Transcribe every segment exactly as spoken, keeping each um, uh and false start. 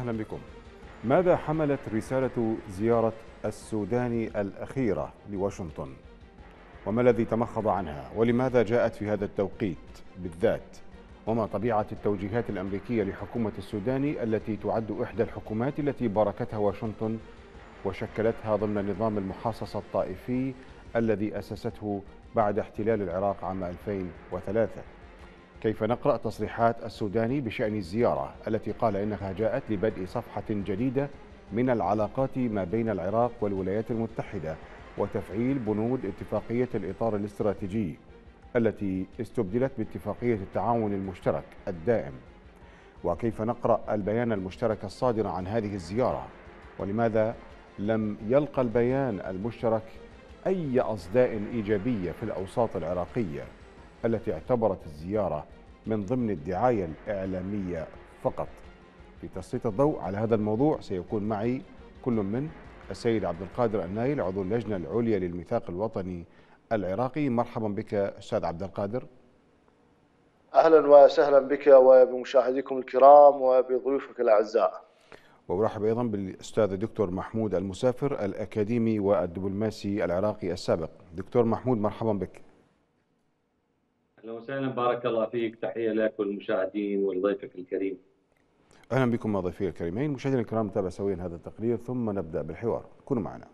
أهلا بكم. ماذا حملت رسالة زيارة السوداني الأخيرة لواشنطن؟ وما الذي تمخض عنها؟ ولماذا جاءت في هذا التوقيت بالذات؟ وما طبيعة التوجيهات الأمريكية لحكومة السوداني التي تعد إحدى الحكومات التي باركتها واشنطن وشكلتها ضمن نظام المحاصصة الطائفي الذي أسسته بعد احتلال العراق عام ألفين وثلاثة؟ كيف نقرأ تصريحات السوداني بشأن الزيارة التي قال إنها جاءت لبدء صفحة جديدة من العلاقات ما بين العراق والولايات المتحدة وتفعيل بنود اتفاقية الإطار الاستراتيجي التي استبدلت باتفاقية التعاون المشترك الدائم؟ وكيف نقرأ البيان المشترك الصادر عن هذه الزيارة؟ ولماذا لم يلقى البيان المشترك أي أصداء إيجابية في الأوساط العراقية التي اعتبرت الزيارة من ضمن الدعاية الإعلامية فقط؟ في تسليط الضوء على هذا الموضوع سيكون معي كل من السيد عبد القادر النايل عضو اللجنة العليا للميثاق الوطني العراقي. مرحبا بك أستاذ عبد القادر. أهلا وسهلا بك وبمشاهديكم الكرام وبضيوفك الأعزاء. وأرحب أيضا بالأستاذ الدكتور محمود المسافر الأكاديمي والدبلوماسي العراقي السابق. دكتور محمود مرحبا بك. أهلا وسهلا، بارك الله فيك، تحية لك والمشاهدين ولضيفك الكريم. أهلا بكم ضيفي الكريمين. مشاهدينا الكرام نتابع سويا هذا التقرير ثم نبدأ بالحوار، كونوا معنا.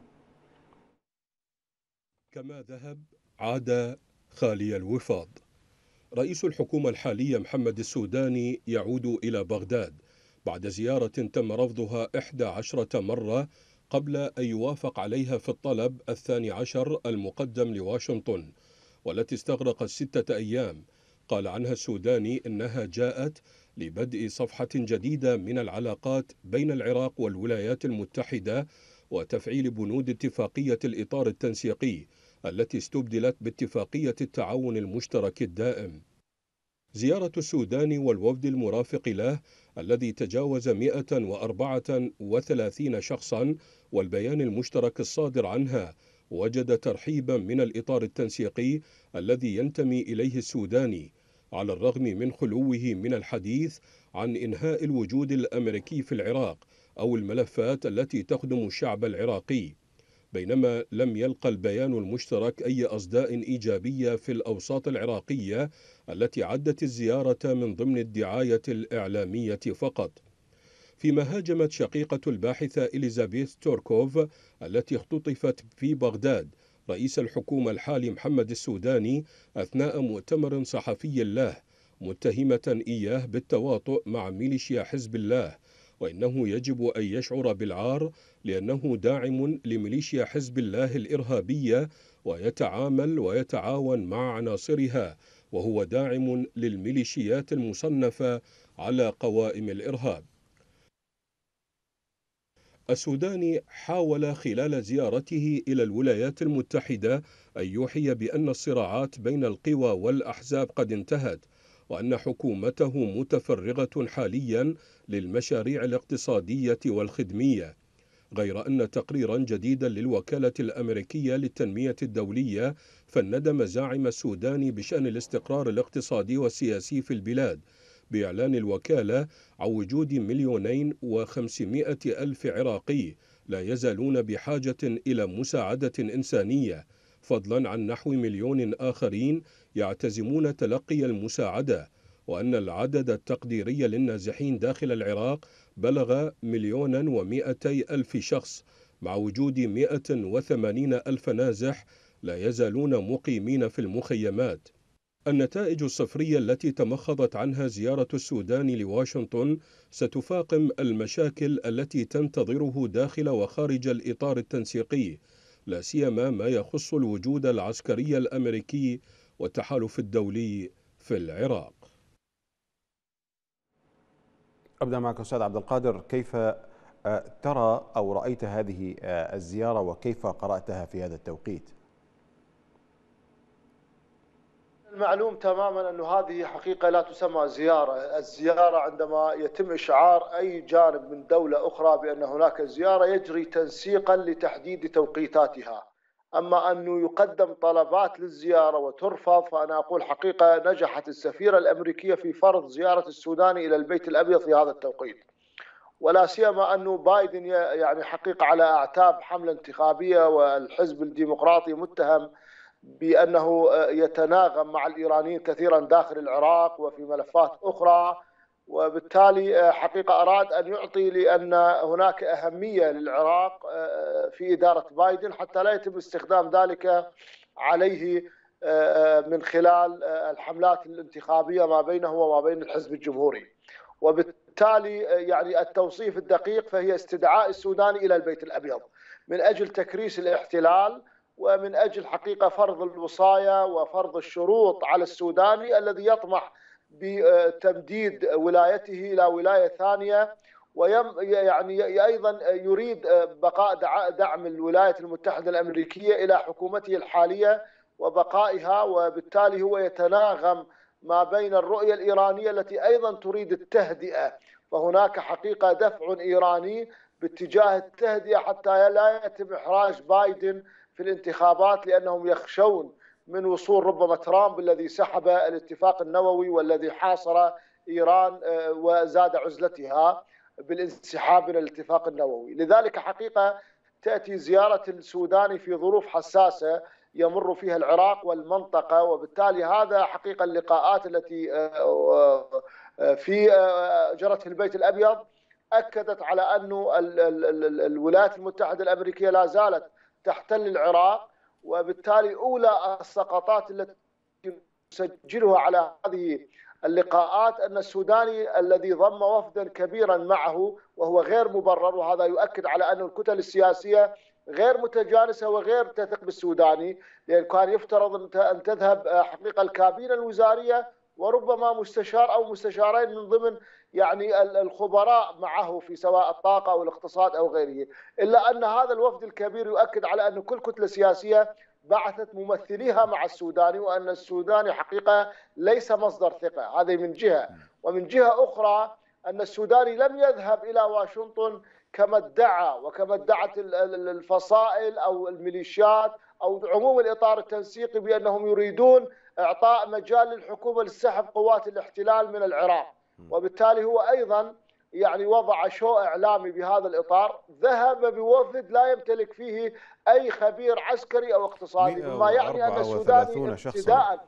كما ذهب عاد خالي الوفاض. رئيس الحكومة الحالي محمد السوداني يعود إلى بغداد بعد زيارة تم رفضها إحدى عشرة مرة قبل أن يوافق عليها في الطلب الثاني عشر المقدم لواشنطن، والتي استغرقت ستة أيام. قال عنها السوداني إنها جاءت لبدء صفحة جديدة من العلاقات بين العراق والولايات المتحدة وتفعيل بنود اتفاقية الإطار التنسيقي التي استبدلت باتفاقية التعاون المشترك الدائم. زيارة السوداني والوفد المرافق له الذي تجاوز مئة وأربعة وثلاثين شخصا والبيان المشترك الصادر عنها وجد ترحيبا من الإطار التنسيقي الذي ينتمي إليه السوداني، على الرغم من خلوه من الحديث عن إنهاء الوجود الأمريكي في العراق أو الملفات التي تخدم الشعب العراقي. بينما لم يلقى البيان المشترك أي أصداء إيجابية في الأوساط العراقية التي عدت الزيارة من ضمن الدعاية الإعلامية فقط. فيما هاجمت شقيقة الباحثة إليزابيث توركوف التي اختطفت في بغداد رئيس الحكومة الحالي محمد السوداني أثناء مؤتمر صحفي له، متهمة إياه بالتواطؤ مع ميليشيا حزب الله، وإنه يجب أن يشعر بالعار لأنه داعم لميليشيا حزب الله الإرهابية ويتعامل ويتعاون مع عناصرها، وهو داعم للميليشيات المصنفة على قوائم الإرهاب. السوداني حاول خلال زيارته إلى الولايات المتحدة أن يوحي بأن الصراعات بين القوى والأحزاب قد انتهت، وأن حكومته متفرغة حاليا للمشاريع الاقتصادية والخدمية، غير أن تقريرا جديدا للوكالة الأمريكية للتنمية الدولية فند مزاعم السوداني بشأن الاستقرار الاقتصادي والسياسي في البلاد، بإعلان الوكالة عن وجود مليونين وخمسمائة ألف عراقي لا يزالون بحاجة إلى مساعدة إنسانية، فضلا عن نحو مليون آخرين يعتزمون تلقي المساعدة، وأن العدد التقديري للنازحين داخل العراق بلغ مليونا ومائتي ألف شخص، مع وجود مائة وثمانين ألف نازح لا يزالون مقيمين في المخيمات. النتائج الصفرية التي تمخضت عنها زيارة السودان لواشنطن ستفاقم المشاكل التي تنتظره داخل وخارج الإطار التنسيقي، لا سيما ما يخص الوجود العسكري الأمريكي والتحالف الدولي في العراق. أبدأ معك أستاذ عبد القادر، كيف ترى أو رأيت هذه الزيارة وكيف قرأتها في هذا التوقيت؟ المعلوم تماما أن هذه حقيقة لا تسمى زيارة. الزيارة عندما يتم إشعار أي جانب من دولة أخرى بأن هناك زيارة يجري تنسيقا لتحديد توقيتاتها، أما أنه يقدم طلبات للزيارة وترفض، فأنا أقول حقيقة نجحت السفيرة الأمريكية في فرض زيارة السوداني إلى البيت الأبيض في هذا التوقيت. ولا سيما أنه بايدن يعني حقيقة على أعتاب حملة انتخابية، والحزب الديمقراطي متهم بأنه يتناغم مع الإيرانيين كثيرا داخل العراق وفي ملفات أخرى، وبالتالي حقيقة أراد أن يعطي لأن هناك أهمية للعراق في إدارة بايدن حتى لا يتم استخدام ذلك عليه من خلال الحملات الانتخابية ما بينه وما بين الحزب الجمهوري. وبالتالي يعني التوصيف الدقيق فهي استدعاء السوداني إلى البيت الأبيض من أجل تكريس الاحتلال، ومن أجل حقيقة فرض الوصايا وفرض الشروط على السوداني الذي يطمح بتمديد ولايته إلى ولاية ثانية، ويم يعني أيضا يريد بقاء دعم الولايات المتحدة الأمريكية إلى حكومته الحالية وبقائها، وبالتالي هو يتناغم ما بين الرؤية الإيرانية التي أيضا تريد التهدئة، فهناك حقيقة دفع إيراني باتجاه التهدئة حتى لا يتم إحراج بايدن في الانتخابات، لأنهم يخشون من وصول ربما ترامب الذي سحب الاتفاق النووي والذي حاصر إيران وزاد عزلتها بالانسحاب من الاتفاق النووي. لذلك حقيقة تأتي زيارة السوداني في ظروف حساسة يمر فيها العراق والمنطقة، وبالتالي هذا حقيقة اللقاءات التي في جرت في البيت الأبيض أكدت على أن الولايات المتحدة الأمريكية لا زالت تحتل العراق، وبالتالي أولى السقطات التي تسجلها على هذه اللقاءات أن السوداني الذي ضم وفدا كبيرا معه وهو غير مبرر، وهذا يؤكد على أن الكتل السياسية غير متجانسة وغير تثق بالسوداني، لأن كان يفترض أن تذهب حقيقة الكابينة الوزارية وربما مستشار أو مستشارين من ضمن يعني الخبراء معه في سواء الطاقة أو الاقتصاد أو غيره، إلا أن هذا الوفد الكبير يؤكد على أن كل كتلة سياسية بعثت ممثليها مع السوداني، وأن السوداني حقيقة ليس مصدر ثقة. هذه من جهة، ومن جهة أخرى أن السوداني لم يذهب إلى واشنطن كما ادعى وكما ادعت الفصائل أو الميليشيات أو عموم الإطار التنسيقي بأنهم يريدون إعطاء مجال للحكومة لسحب قوات الاحتلال من العراق، وبالتالي هو أيضا يعني وضع شو إعلامي بهذا الإطار، ذهب بوفد لا يمتلك فيه أي خبير عسكري أو اقتصادي، بما يعني أن السوداني ابتداء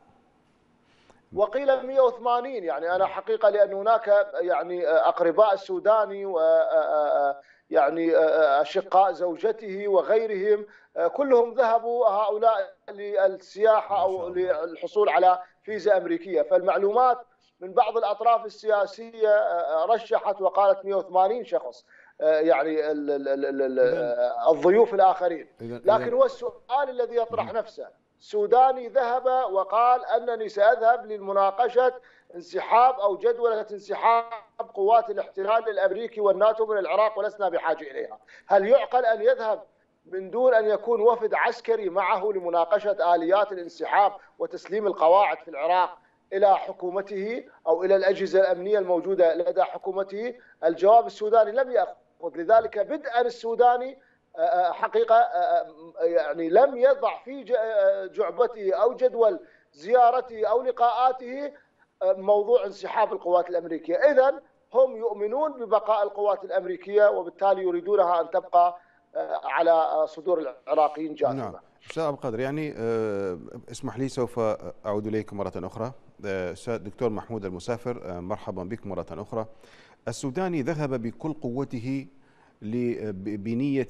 وقيل مئة وثمانين، يعني أنا حقيقة لأن هناك يعني أقرباء السوداني و يعني أشقاء زوجته وغيرهم كلهم ذهبوا هؤلاء للسياحة أو للحصول على فيزا أمريكية، فالمعلومات من بعض الأطراف السياسية رشحت وقالت مئة وثمانين شخص يعني الضيوف الآخرين، لكن هو السؤال الذي يطرح نفسه، السوداني ذهب وقال أنني سأذهب للمناقشة انسحاب أو جدولة انسحاب قوات الاحتلال الأمريكي والناتو من العراق ولسنا بحاجة إليها. هل يعقل أن يذهب من دون أن يكون وفد عسكري معه لمناقشة آليات الانسحاب وتسليم القواعد في العراق إلى حكومته أو إلى الأجهزة الأمنية الموجودة لدى حكومته؟ الجواب السوداني لم يأخذ، لذلك بدءا السوداني حقيقة يعني لم يضع في جعبته أو جدول زيارته أو لقاءاته موضوع انسحاب القوات الأمريكية. إذن هم يؤمنون ببقاء القوات الأمريكية، وبالتالي يريدونها أن تبقى على صدور العراقيين جاثمة. نعم. أستاذ عبد القادر، يعني اسمح لي سوف أعود إليكم مرة أخرى. أستاذ دكتور محمود المسافر، مرحبا بكم مرة أخرى. السوداني ذهب بكل قوته بنية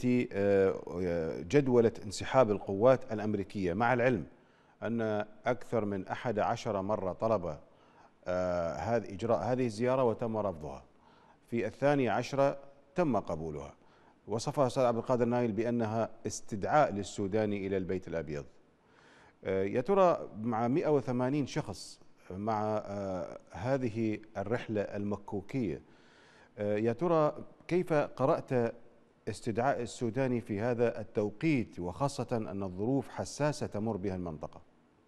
جدولة انسحاب القوات الأمريكية، مع العلم أن أكثر من أحد عشر مرة طلب هذا إجراء هذه الزيارة وتم رفضها، في الثانية عشرة تم قبولها، وصفها أستاذ عبد القادر نايل بأنها استدعاء للسوداني إلى البيت الأبيض. يا ترى مع مئة وثمانين شخص مع هذه الرحلة المكوكية، يا ترى كيف قرأت استدعاء السوداني في هذا التوقيت، وخاصة أن الظروف حساسة تمر بها المنطقة؟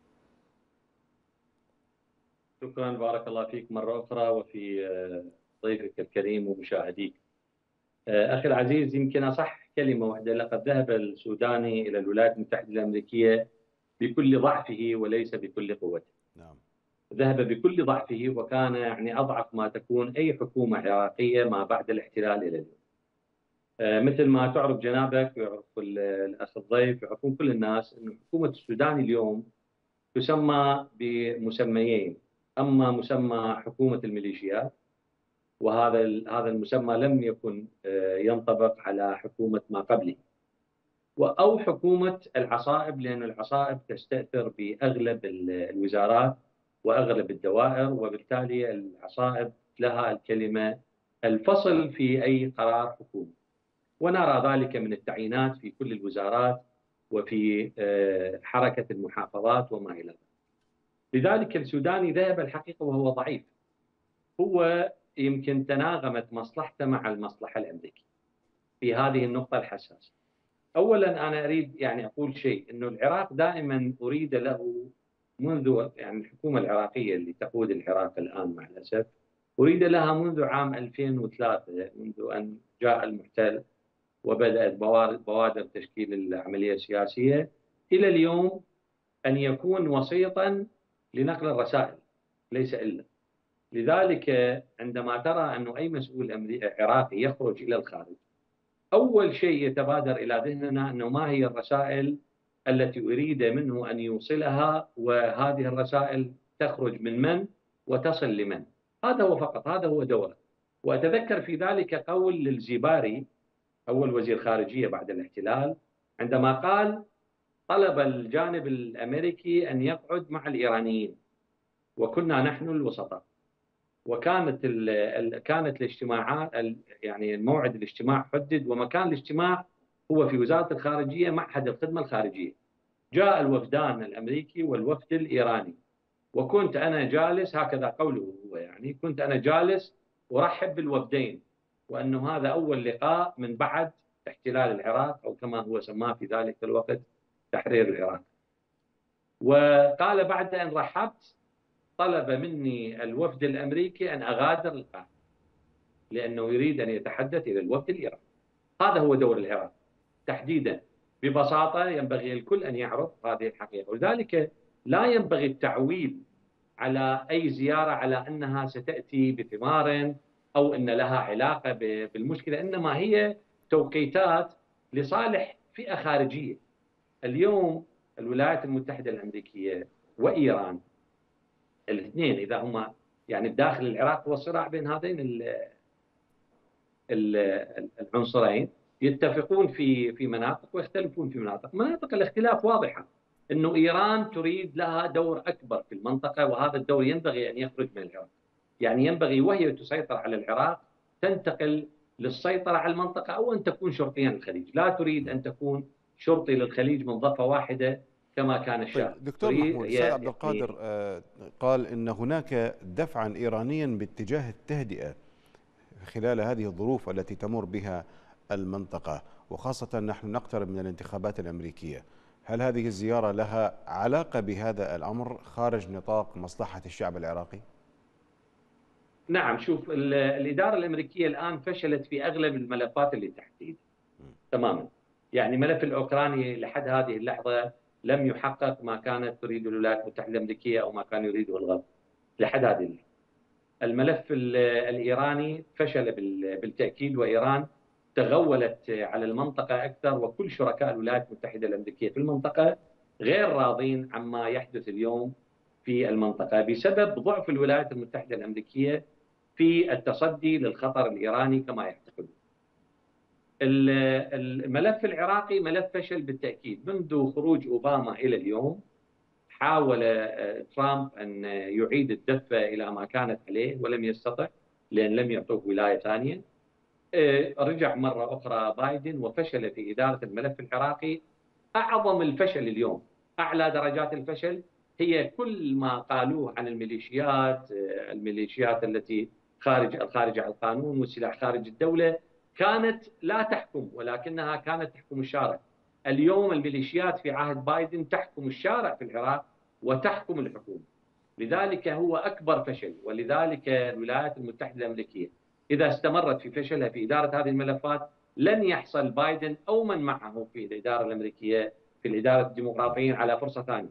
شكرا، بارك الله فيك مرة أخرى وفي ضيفك الكريم ومشاهديك. أخي العزيز، يمكن أصح كلمة واحدة، لقد ذهب السوداني إلى الولايات المتحدة الأمريكية بكل ضعفه وليس بكل قوته. نعم. ذهب بكل ضعفه، وكان يعني أضعف ما تكون أي حكومة عراقية ما بعد الاحتلال إلى اليوم. مثل ما تعرف جنابك ويعرف الأخ الضيف ويعرفون كل الناس أن حكومة السودان اليوم تسمى بمسميين، أما مسمى حكومة الميليشيات، وهذا هذا المسمى لم يكن ينطبق على حكومة ما قبله، أو حكومة العصائب، لأن العصائب تستأثر بأغلب الوزارات وأغلب الدوائر، وبالتالي العصائب لها الكلمة الفصل في أي قرار حكومي، ونرى ذلك من التعيينات في كل الوزارات وفي حركة المحافظات وما إلى ذلك. لذلك السوداني ذهب الحقيقة وهو ضعيف، هو يمكن تناغمت مصلحته مع المصلحة الأمريكية في هذه النقطة الحساسة. أولا أنا أريد يعني أقول شيء، أنه العراق دائما أريد له منذ يعني الحكومة العراقية اللي تقود العراق الآن مع الأسف، أريد لها منذ عام ألفين وثلاثة، منذ أن جاء المحتل وبدأت بوادر تشكيل العملية السياسية إلى اليوم، أن يكون وسيطا لنقل الرسائل ليس إلا. لذلك عندما ترى أنه أي مسؤول عراقي يخرج إلى الخارج، أول شيء يتبادر إلى ذهننا أنه ما هي الرسائل التي أريد منه أن يوصلها، وهذه الرسائل تخرج من من وتصل لمن. هذا هو فقط، هذا هو دوره. وأتذكر في ذلك قول للزباري أول وزير خارجية بعد الاحتلال، عندما قال طلب الجانب الأمريكي أن يقعد مع الإيرانيين وكنا نحن الوسطاء، وكانت ال كانت الاجتماعات يعني موعد الاجتماع حدد، ومكان الاجتماع هو في وزارة الخارجية معهد الخدمة الخارجية. جاء الوفدان الأمريكي والوفد الإيراني، وكنت أنا جالس، هكذا قوله هو يعني، كنت أنا جالس أرحب بالوفدين، وأنه هذا أول لقاء من بعد احتلال العراق، أو كما هو سماه في ذلك الوقت تحرير العراق. وقال بعد أن رحبت طلب مني الوفد الأمريكي أن أغادر القاهرة، لأنه يريد أن يتحدث إلى الوفد الإيراني. هذا هو دور العراق تحديدا. ببساطة ينبغي الكل أن يعرف هذه الحقيقة، ولذلك لا ينبغي التعويل على أي زيارة على أنها ستأتي بثمار أو أن لها علاقة بالمشكلة، إنما هي توقيتات لصالح فئة خارجية. اليوم الولايات المتحدة الأمريكية وإيران الاثنين إذا هما يعني بداخل العراق، هو الصراع بين هذين العنصرين، يتفقون في في مناطق ويختلفون في مناطق. مناطق الاختلاف واضحة، إنه إيران تريد لها دور أكبر في المنطقة، وهذا الدور ينبغي أن يخرج من العراق. يعني ينبغي وهي تسيطر على العراق تنتقل للسيطرة على المنطقة، أو أن تكون شرطيا للخليج. لا تريد أن تكون شرطي للخليج من ضفة واحدة كما كان الشاه. طيب دكتور محمود، السيد عبد القادر قال إن هناك دفعا إيرانيا باتجاه التهدئة خلال هذه الظروف التي تمر بها المنطقة، وخاصة نحن نقترب من الانتخابات الأمريكية. هل هذه الزيارة لها علاقة بهذا الأمر خارج نطاق مصلحة الشعب العراقي؟ نعم، شوف، الإدارة الأمريكية الآن فشلت في أغلب الملفات اللي تحديد تماما. يعني ملف الأوكراني لحد هذه اللحظة لم يحقق ما كانت تريد الولايات المتحدة الأمريكية أو ما كان يريده الغرب لحد هذه اللحظة. الملف الإيراني فشل بالتأكيد، وإيران تغولت على المنطقة أكثر، وكل شركاء الولايات المتحدة الأمريكية في المنطقة غير راضين عما يحدث اليوم في المنطقة بسبب ضعف الولايات المتحدة الأمريكية في التصدي للخطر الإيراني كما يعتقدون. الملف العراقي ملف فشل بالتأكيد. منذ خروج أوباما إلى اليوم حاول ترامب أن يعيد الدفة إلى ما كانت عليه ولم يستطع، لأن لم يعطوه ولاية ثانية. رجع مرة أخرى بايدن وفشل في إدارة الملف العراقي. أعظم الفشل اليوم، أعلى درجات الفشل، هي كل ما قالوه عن الميليشيات الميليشيات التي خارج الخارج عن القانون والسلاح خارج الدولة، كانت لا تحكم ولكنها كانت تحكم الشارع. اليوم الميليشيات في عهد بايدن تحكم الشارع في العراق وتحكم الحكومة. لذلك هو أكبر فشل. ولذلك الولايات المتحدة الأمريكية إذا استمرت في فشلها في إدارة هذه الملفات، لن يحصل بايدن أو من معه في الإدارة الأمريكية في الإدارة الديمقراطيين على فرصة ثانية.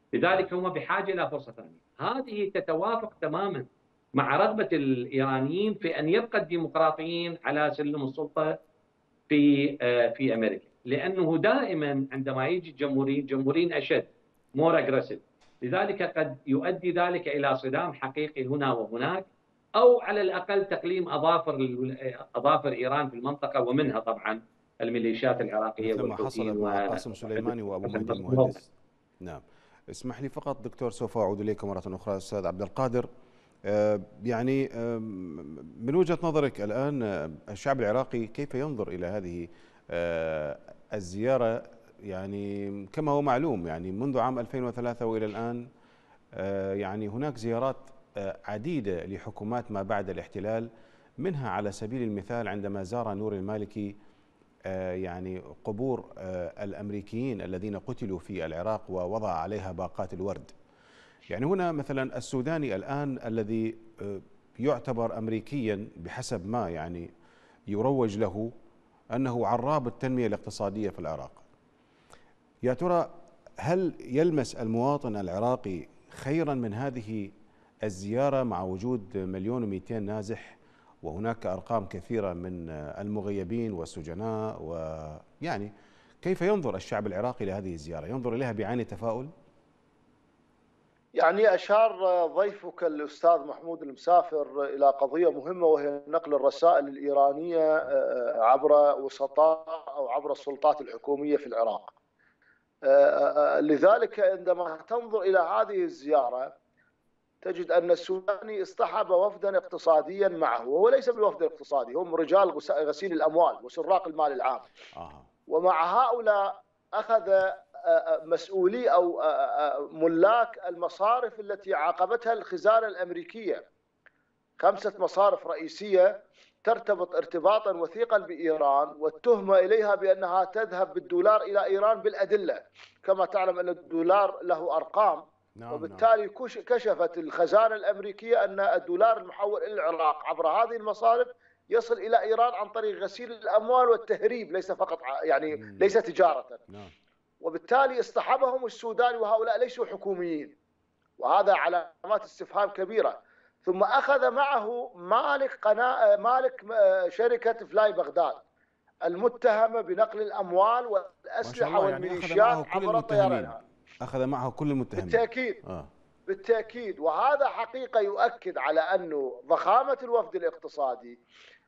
لذلك هم بحاجة إلى فرصة ثانية. هذه تتوافق تماما مع رغبة الإيرانيين في أن يبقى الديمقراطيين على سلم السلطة في في أمريكا، لأنه دائما عندما يجي الجمهوريين جمهوريين أشد مور أجريسيف، لذلك قد يؤدي ذلك إلى صدام حقيقي هنا وهناك، أو على الأقل تقليم أظافر أظافر إيران في المنطقة، ومنها طبعا الميليشيات العراقية مثل ما حصل مع قاسم سليماني وأبو مهدي المهندس. نعم. اسمح لي فقط دكتور، سوف أعود إليك مرة أخرى. أستاذ عبد القادر، يعني من وجهة نظرك الآن الشعب العراقي كيف ينظر إلى هذه الزيارة؟ يعني كما هو معلوم يعني منذ عام ألفين وثلاثة وإلى الآن يعني هناك زيارات عديدة لحكومات ما بعد الاحتلال، منها على سبيل المثال عندما زار نور المالكي يعني قبور الأمريكيين الذين قتلوا في العراق ووضع عليها باقات الورد. يعني هنا مثلا السوداني الآن الذي يعتبر أمريكيا بحسب ما يعني يروج له أنه عراب التنمية الاقتصادية في العراق، يا ترى هل يلمس المواطن العراقي خيرا من هذه الزيارة مع وجود مليون ومئتين نازح وهناك أرقام كثيرة من المغيبين والسجناء؟ ويعني كيف ينظر الشعب العراقي لهذه الزيارة؟ ينظر إليها بعين تفاؤل؟ يعني أشار ضيفك الأستاذ محمود المسافر إلى قضية مهمة، وهي نقل الرسائل الإيرانية عبر وسطاء أو عبر السلطات الحكومية في العراق. لذلك عندما تنظر إلى هذه الزيارة تجد أن السوداني اصطحب وفدا اقتصاديا معه، وهو ليس بوفد اقتصادي، هم رجال غسيل الأموال وسراق المال العام. ومع هؤلاء أخذ مسؤولي أو ملاك المصارف التي عاقبتها الخزانة الأمريكية، خمسة مصارف رئيسية ترتبط ارتباطا وثيقا بإيران، والتهمة إليها بأنها تذهب بالدولار إلى إيران بالأدلة. كما تعلم أن الدولار له أرقام، وبالتالي كشفت الخزانة الأمريكية أن الدولار المحول إلى العراق عبر هذه المصارف يصل إلى إيران عن طريق غسيل الأموال والتهريب، ليس فقط يعني ليس تجارة. وبالتالي اصطحبهم السوداني، وهؤلاء ليسوا حكوميين، وهذا علامات استفهام كبيرة. ثم أخذ معه مالك قناة مالك شركة فلاي بغداد المتهمة بنقل الأموال والأسلحة والميليشيات عبر طيرانها. أخذ معه كل المتهمين بالتأكيد. آه. بالتأكيد. وهذا حقيقة يؤكد على أنه ضخامة الوفد الاقتصادي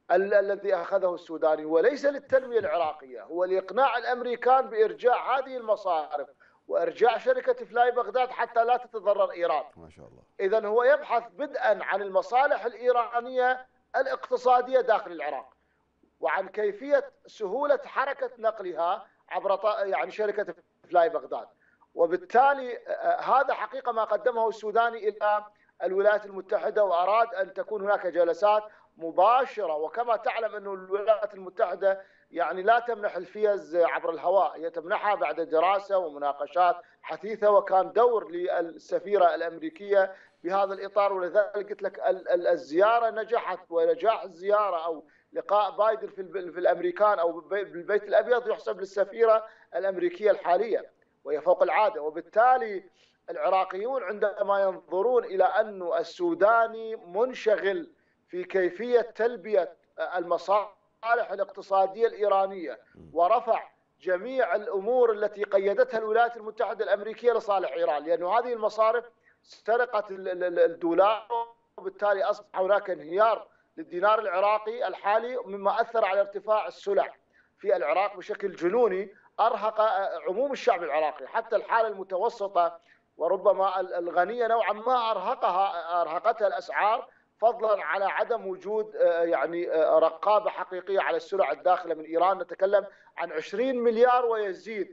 الذي أخذه السوداني وليس للتنمية العراقية، هو لإقناع الأمريكان بإرجاع هذه المصارف وإرجاع شركة فلاي بغداد حتى لا تتضرر إيران. ما شاء الله. إذن هو يبحث بدءا عن المصالح الإيرانية الاقتصادية داخل العراق، وعن كيفية سهولة حركة نقلها عبر يعني شركة فلاي بغداد. وبالتالي هذا حقيقة ما قدمه السوداني إلى الولايات المتحدة، وأراد أن تكون هناك جلسات مباشرة. وكما تعلم أن الولايات المتحدة يعني لا تمنح الفيز عبر الهواء، هي تمنحها بعد دراسة ومناقشات حثيثة، وكان دور للسفيرة الأمريكية بهذا الإطار. ولذلك قلت لك الزيارة نجحت، ونجاح الزيارة أو لقاء بايدن في الأمريكان أو بالبيت الأبيض يحسب للسفيرة الأمريكية الحالية، وهي فوق العادة. وبالتالي العراقيون عندما ينظرون إلى أن السوداني منشغل في كيفية تلبية المصالح الاقتصادية الإيرانية ورفع جميع الأمور التي قيدتها الولايات المتحدة الأمريكية لصالح إيران، لأن هذه المصارف سرقت الدولار، وبالتالي أصبح هناك انهيار للدينار العراقي الحالي، مما أثر على ارتفاع السلع في العراق بشكل جنوني، أرهق عموم الشعب العراقي. حتى الحالة المتوسطة وربما الغنية نوعا ما أرهقها أرهقتها الأسعار، فضلا على عدم وجود يعني رقابة حقيقية على السلع الداخلة من إيران. نتكلم عن عشرين مليار ويزيد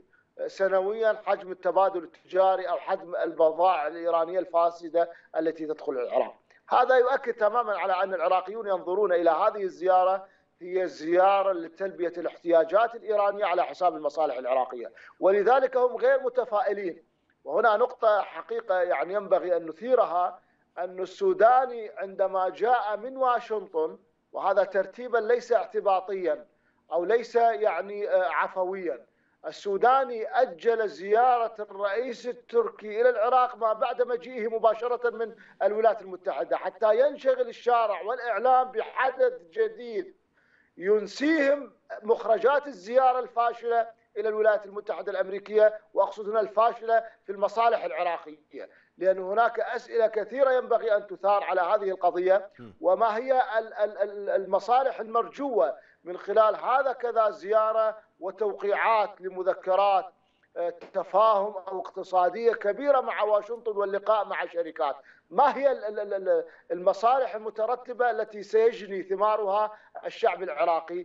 سنويا حجم التبادل التجاري أو حجم البضائع الإيرانية الفاسدة التي تدخل العراق. هذا يؤكد تماما على أن العراقيون ينظرون إلى هذه الزيارة هي زيارة لتلبية الاحتياجات الإيرانية على حساب المصالح العراقية، ولذلك هم غير متفائلين. وهنا نقطة حقيقة يعني ينبغي أن نثيرها، أن السوداني عندما جاء من واشنطن، وهذا ترتيبا ليس اعتباطيا أو ليس يعني عفويا، السوداني أجل زيارة الرئيس التركي إلى العراق ما بعد مجيئه مباشرة من الولايات المتحدة حتى ينشغل الشارع والإعلام بحدث جديد ينسيهم مخرجات الزيارة الفاشلة إلى الولايات المتحدة الأمريكية، وأقصد هنا الفاشلة في المصالح العراقية، لأن هناك أسئلة كثيرة ينبغي أن تثار على هذه القضية، وما هي المصالح المرجوة من خلال هذا كذا زيارة وتوقيعات لمذكرات تفاهم أو اقتصادية كبيرة مع واشنطن واللقاء مع شركات. ما هي المصالح المترتبة التي سيجني ثمارها الشعب العراقي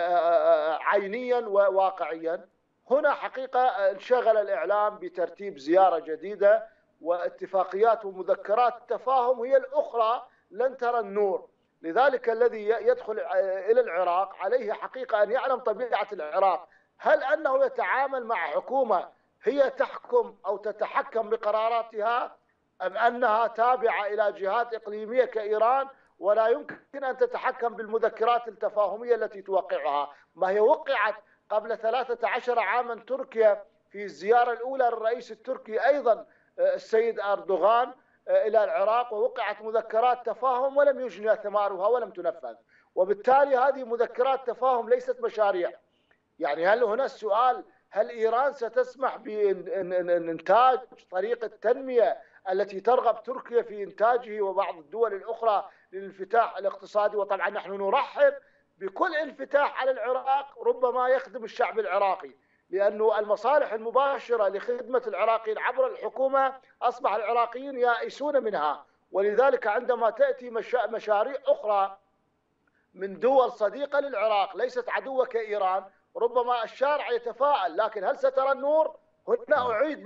عينيا وواقعيا؟ هنا حقيقة انشغل الإعلام بترتيب زيارة جديدة، واتفاقيات ومذكرات تفاهم هي الأخرى لن ترى النور. لذلك الذي يدخل إلى العراق عليه حقيقة أن يعلم طبيعة العراق، هل أنه يتعامل مع حكومة هي تحكم أو تتحكم بقراراتها، أم أنها تابعة إلى جهات إقليمية كإيران ولا يمكن أن تتحكم بالمذكرات التفاهمية التي توقعها؟ ما هي وقعت قبل ثلاثة عشر عاما تركيا في الزيارة الأولى للرئيس التركي أيضا السيد أردوغان إلى العراق، ووقعت مذكرات تفاهم ولم يجني ثمارها ولم تنفذ. وبالتالي هذه مذكرات تفاهم ليست مشاريع. يعني هل هنا السؤال، هل إيران ستسمح بإنتاج طريقة التنمية التي ترغب تركيا في إنتاجه وبعض الدول الأخرى للانفتاح الاقتصادي؟ وطبعا نحن نرحب بكل انفتاح على العراق ربما يخدم الشعب العراقي، لأنه المصالح المباشرة لخدمة العراقيين عبر الحكومة أصبح العراقيين يائسون منها. ولذلك عندما تأتي مشاريع أخرى من دول صديقة للعراق ليست عدوة كإيران، ربما الشارع يتفاءل، لكن هل سترى النور؟ هنا أعيد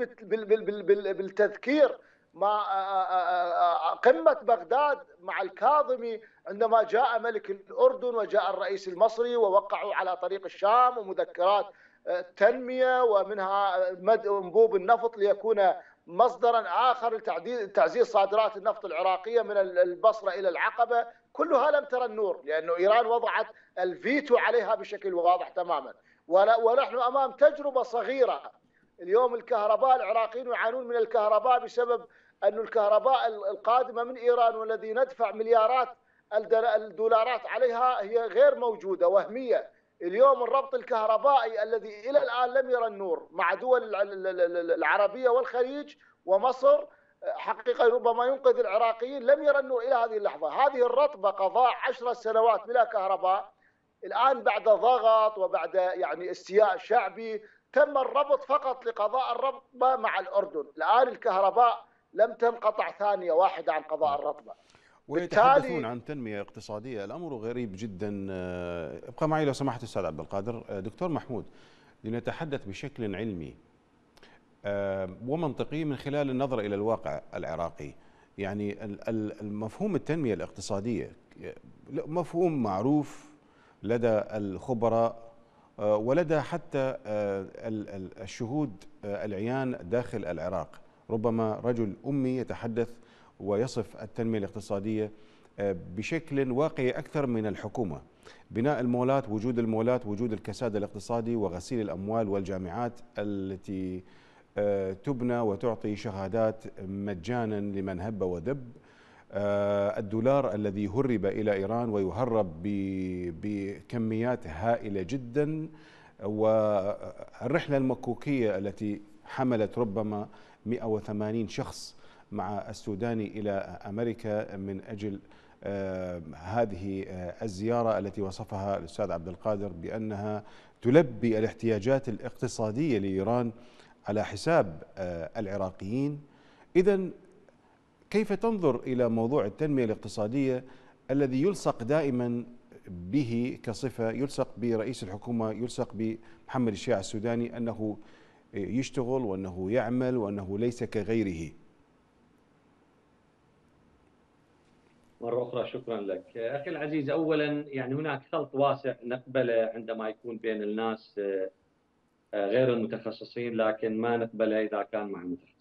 بالتذكير ما قمة بغداد مع الكاظمي عندما جاء ملك الأردن وجاء الرئيس المصري ووقعوا على طريق الشام ومذكرات تنمية، ومنها مد أنبوب النفط ليكون مصدرا آخر لتعزيز صادرات النفط العراقية من البصرة إلى العقبة. كلها لم ترى النور لأنه إيران وضعت الفيتو عليها بشكل واضح تماما. ونحن أمام تجربة صغيرة. اليوم الكهرباء، العراقيين يعانون من الكهرباء بسبب أن الكهرباء القادمة من إيران والذي ندفع مليارات الدولارات عليها هي غير موجودة، وهمية. اليوم الربط الكهربائي الذي إلى الآن لم يرى النور مع دول العربية والخليج ومصر حقيقة ربما ينقذ العراقيين، لم يرى النور إلى هذه اللحظة. هذه الرطبة قضاء عشر سنوات بلا كهرباء، الآن بعد ضغط وبعد يعني استياء شعبي تم الربط فقط لقضاء الرطبة مع الأردن. الآن الكهرباء لم تنقطع ثانية واحدة عن قضاء الرطبة. ويتحدثون عن تنمية اقتصادية. الأمر غريب جدا. ابقى معي لو سمحت أستاذ عبد القادر. دكتور محمود، لنتحدث بشكل علمي ومنطقي من خلال النظر إلى الواقع العراقي. يعني المفهوم التنمية الاقتصادية مفهوم معروف لدى الخبراء ولدى حتى الشهود العيان داخل العراق. ربما رجل أمي يتحدث ويصف التنمية الاقتصادية بشكل واقعي أكثر من الحكومة. بناء المولات، وجود المولات، وجود الكساد الاقتصادي وغسيل الأموال، والجامعات التي تبنى وتعطي شهادات مجانا لمن هب ودب، الدولار الذي هرب إلى إيران ويهرب بكميات هائلة جدا، والرحلة المكوكية التي حملت ربما مئة وثمانين شخص مع السوداني إلى أمريكا من أجل هذه الزيارة التي وصفها الأستاذ عبد القادر بأنها تلبي الاحتياجات الاقتصادية لإيران على حساب العراقيين. إذن كيف تنظر إلى موضوع التنمية الاقتصادية الذي يلصق دائما به كصفة، يلصق برئيس الحكومة، يلصق بمحمد الشيع السوداني أنه يشتغل وأنه يعمل وأنه ليس كغيره؟ مرة أخرى شكرا لك أخي العزيز. أولا يعني هناك خلط واسع نقبله عندما يكون بين الناس غير المتخصصين، لكن ما نقبله إذا كان مع المتخصص.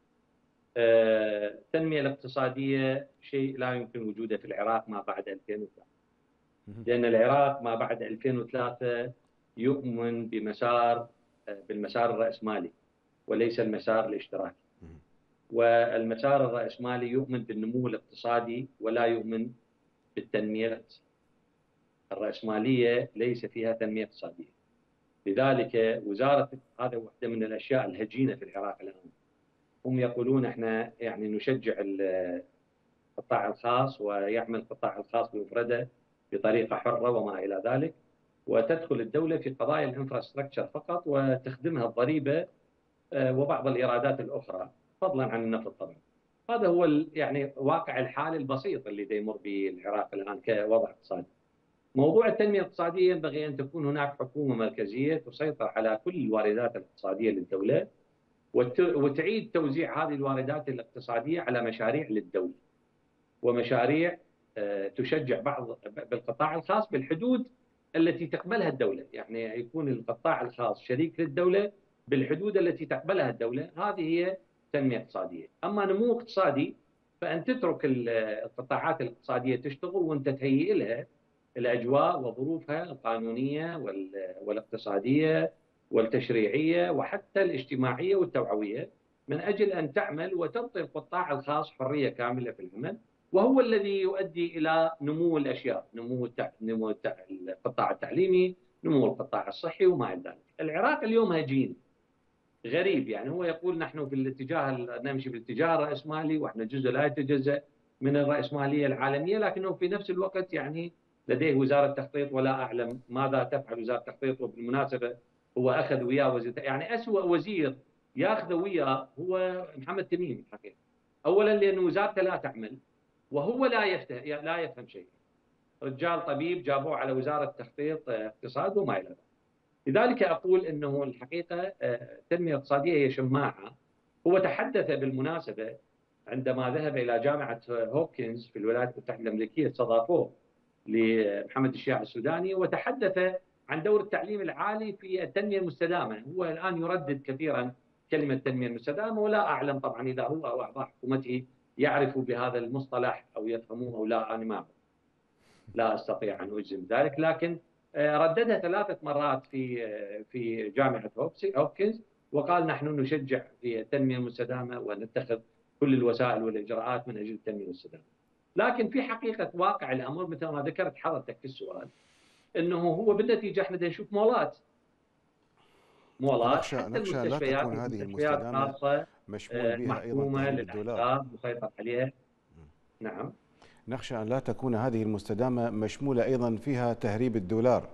التنمية الاقتصادية شيء لا يمكن وجوده في العراق ما بعد ألفين وثلاثة، لأن العراق ما بعد ألفين وثلاثة يؤمن بمسار بالمسار الرأسمالي وليس المسار الاشتراكي. والمسار الرأسمالي يؤمن بالنمو الاقتصادي ولا يؤمن بالتنمية الاقتصادية. الرأسمالية ليس فيها تنمية اقتصادية. لذلك وزارة، هذا واحدة من الأشياء الهجينة في العراق الآن، هم يقولون احنا يعني نشجع القطاع الخاص ويعمل القطاع الخاص بمفرده بطريقة حرة وما إلى ذلك، وتدخل الدولة في قضايا الانفراستراكشر فقط وتخدمها الضريبة وبعض الإيرادات الأخرى فضلا عن النفط طبعا. هذا هو يعني واقع الحال البسيط اللي يمر به العراق الآن كوضع اقتصادي. موضوع التنمية الاقتصادية ينبغي أن تكون هناك حكومة مركزية تسيطر على كل الواردات الاقتصادية للدولة وتعيد توزيع هذه الواردات الاقتصادية على مشاريع للدولة ومشاريع تشجع بعض بالقطاع الخاص بالحدود التي تقبلها الدولة. يعني يكون القطاع الخاص شريك للدولة بالحدود التي تقبلها الدولة. هذه هي تنمية اقتصادية. أما نمو اقتصادي فأن تترك القطاعات الاقتصادية تشتغل وأنت تهيئ لها الأجواء وظروفها القانونية والاقتصادية والتشريعية وحتى الاجتماعية والتوعوية من أجل أن تعمل وتعطي القطاع الخاص حرية كاملة في العمل، وهو الذي يؤدي إلى نمو الأشياء، نمو التع... نمو التع... القطاع التعليمي، نمو القطاع الصحي وما إلى ذلك. العراق اليوم هجين غريب، يعني هو يقول نحن في الاتجاه نمشي في الاتجاه الرأسمالي واحنا جزء لا يتجزأ من الرأسمالية العالمية، لكنه في نفس الوقت يعني لديه وزارة تخطيط ولا أعلم ماذا تفعل وزارة التخطيط. وبالمناسبة هو أخذ وياه وزير، يعني أسوأ وزير ياخذ وياه هو محمد تميم الحقيقة. أولا لأن وزارته لا تعمل وهو لا يفهم لا يفهم شيء. رجال طبيب جابوه على وزارة تخطيط اقتصاد وما إلى ذلك. لذلك أقول أنه الحقيقة التنمية الاقتصادية هي شماعة. هو تحدث بالمناسبة عندما ذهب إلى جامعة هوبكنز في الولايات المتحدة الأمريكية، استضافوه لمحمد الشياع السوداني، وتحدث عن دور التعليم العالي في التنمية المستدامة. هو الآن يردد كثيرا كلمة التنمية المستدامة، ولا أعلم طبعا إذا هو أو أعضاء حكومته يعرفوا بهذا المصطلح أو يفهموه أو لا، أنا ما لا أستطيع أن أجزم ذلك، لكن رددها ثلاثة مرات في في جامعة هوبكنز وقال نحن نشجع في التنمية المستدامة ونتخذ كل الوسائل والإجراءات من أجل التنمية المستدامة. لكن في حقيقة واقع الأمر مثل ما ذكرت حضرتك في السؤال، أنه هو بالنتيجة احنا نشوف مولات مولات نخشى حتى نخشى لا تكون هذه المستدامة مشمول بها أيضا تهريب الدولار مسيطر عليها. نعم، نخشى أن لا تكون هذه المستدامة مشمولة أيضا فيها تهريب الدولار.